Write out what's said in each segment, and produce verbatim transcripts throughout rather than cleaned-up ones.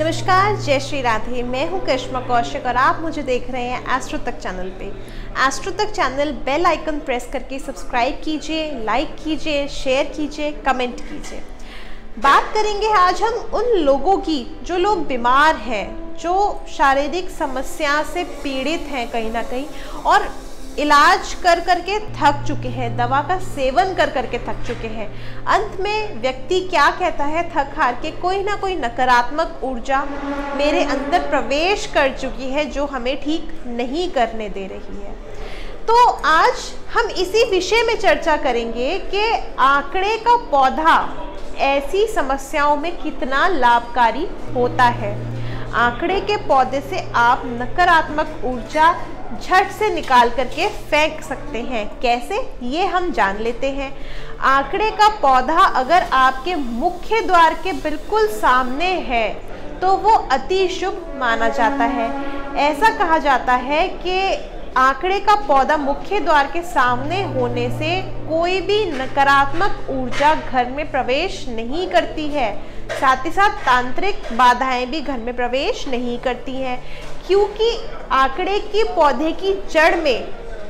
नमस्कार, जय श्री राधे। मैं हूं करिश्मा कौशिक और आप मुझे देख रहे हैं एस्ट्रो तक चैनल पे। Astro Tak channel bell icon press करके सब्सक्राइब कीजिए, लाइक कीजिए, शेयर कीजिए, कमेंट कीजिए। बात करेंगे आज हम उन लोगों की जो लोग बीमार हैं, जो शारीरिक समस्या से पीड़ित हैं कहीं ना कहीं और इलाज कर करके थक चुके हैं, दवा का सेवन कर करके थक चुके हैं। अंत में व्यक्ति क्या कहता है, थक हार के कोई ना कोई नकारात्मक ऊर्जा मेरे अंदर प्रवेश कर चुकी है जो हमें ठीक नहीं करने दे रही है। तो आज हम इसी विषय में चर्चा करेंगे कि आंकड़े का पौधा ऐसी समस्याओं में कितना लाभकारी होता है। आंकड़े के पौधे से आप नकारात्मक ऊर्जा झट से निकाल करके फेंक सकते हैं। कैसे, ये हम जान लेते हैं। आंकड़े का पौधा अगर आपके मुख्य द्वार के बिल्कुल सामने है तो वो अति शुभ माना जाता है। ऐसा कहा जाता है कि आंकड़े का पौधा मुख्य द्वार के सामने होने से कोई भी नकारात्मक ऊर्जा घर में प्रवेश नहीं करती है, साथ ही साथ तांत्रिक बाधाएं भी घर में प्रवेश नहीं करती हैं, क्योंकि आंकड़े के पौधे की जड़ में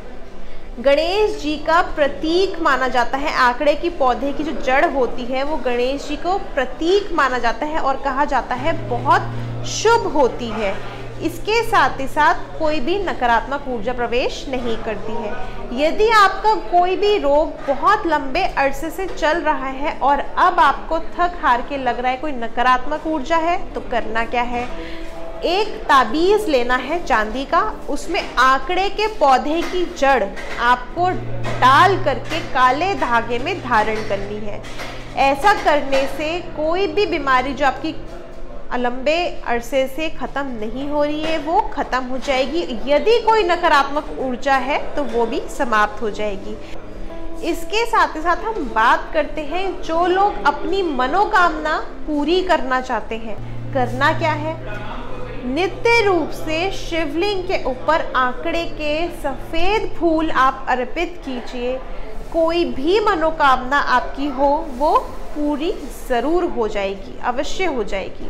गणेश जी का प्रतीक माना जाता है। आंकड़े की पौधे की जो जड़ होती है वो गणेश जी को प्रतीक माना जाता है और कहा जाता है बहुत शुभ होती है। इसके साथ ही साथ कोई भी नकारात्मक ऊर्जा प्रवेश नहीं करती है। यदि आपका कोई भी रोग बहुत लंबे अरसे से चल रहा है और अब आपको थक हार के लग रहा है कोई नकारात्मक ऊर्जा है, तो करना क्या है, एक ताबीज़ लेना है चांदी का, उसमें आंकड़े के पौधे की जड़ आपको डाल करके काले धागे में धारण करनी है। ऐसा करने से कोई भी बीमारी जो आपकी लंबे अरसे से ख़त्म नहीं हो रही है वो ख़त्म हो जाएगी। यदि कोई नकारात्मक ऊर्जा है तो वो भी समाप्त हो जाएगी। इसके साथ ही साथ हम बात करते हैं जो लोग अपनी मनोकामना पूरी करना चाहते हैं, करना क्या है, नित्य रूप से शिवलिंग के ऊपर आंकड़े के सफ़ेद फूल आप अर्पित कीजिए। कोई भी मनोकामना आपकी हो वो पूरी ज़रूर हो जाएगी, अवश्य हो जाएगी।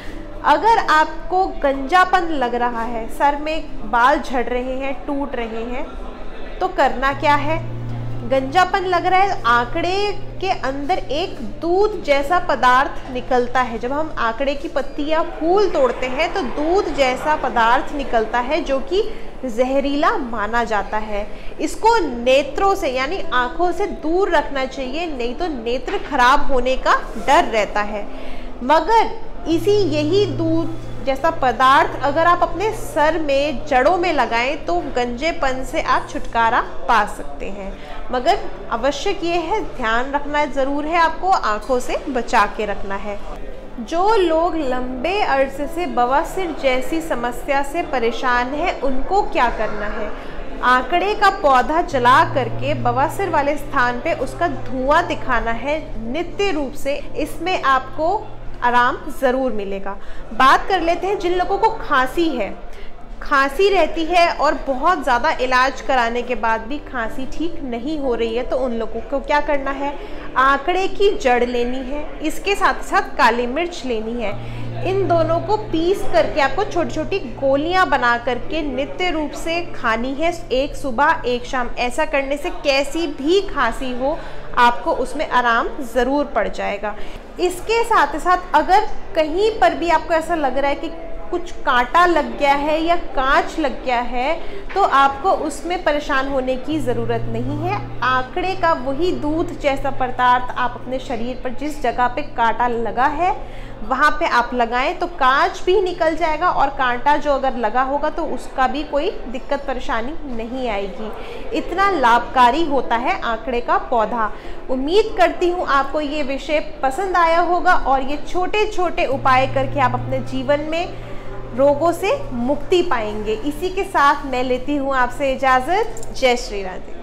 अगर आपको गंजापन लग रहा है, सर में बाल झड़ रहे हैं, टूट रहे हैं, तो करना क्या है, गंजापन लग रहा है, आंकड़े के अंदर एक दूध जैसा पदार्थ निकलता है। जब हम आंकड़े की पत्ती या फूल तोड़ते हैं तो दूध जैसा पदार्थ निकलता है जो कि जहरीला माना जाता है। इसको नेत्रों से यानी आंखों से दूर रखना चाहिए, नहीं तो नेत्र खराब होने का डर रहता है। मगर इसी यही दूध जैसा पदार्थ अगर आप अपने सर में जड़ों में लगाएं तो गंजेपन से आप छुटकारा पा सकते हैं। मगर आवश्यक ये है, ध्यान रखना ज़रूर है, आपको आंखों से बचा के रखना है। जो लोग लंबे अरसे से बवासीर जैसी समस्या से परेशान हैं उनको क्या करना है, आंकड़े का पौधा जला करके बवासीर वाले स्थान पे उसका धुआं दिखाना है नित्य रूप से। इसमें आपको आराम ज़रूर मिलेगा। बात कर लेते हैं जिन लोगों को खांसी है, खांसी रहती है और बहुत ज़्यादा इलाज कराने के बाद भी खांसी ठीक नहीं हो रही है, तो उन लोगों को क्या करना है, आंकड़े की जड़ लेनी है, इसके साथ साथ काली मिर्च लेनी है। इन दोनों को पीस करके आपको छोटी छोटी गोलियां बना करके नित्य रूप से खानी है, एक सुबह एक शाम। ऐसा करने से कैसी भी खांसी हो आपको उसमें आराम ज़रूर पड़ जाएगा। इसके साथ ही साथ अगर कहीं पर भी आपको ऐसा लग रहा है कि कुछ कांटा लग गया है या कांच लग गया है तो आपको उसमें परेशान होने की ज़रूरत नहीं है। आंकड़े का वही दूध जैसा पदार्थ आप अपने शरीर पर जिस जगह पे कांटा लगा है वहाँ पे आप लगाएं तो कांच भी निकल जाएगा और कांटा जो अगर लगा होगा तो उसका भी कोई दिक्कत परेशानी नहीं आएगी। इतना लाभकारी होता है आंकड़े का पौधा। उम्मीद करती हूँ आपको ये विषय पसंद आया होगा और ये छोटे छोटे उपाय करके आप अपने जीवन में रोगों से मुक्ति पाएंगे। इसी के साथ मैं लेती हूँ आपसे इजाज़त। जय श्री राधे।